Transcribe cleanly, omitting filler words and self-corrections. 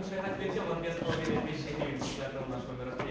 потому что я так летел на 2500 высоты от нашего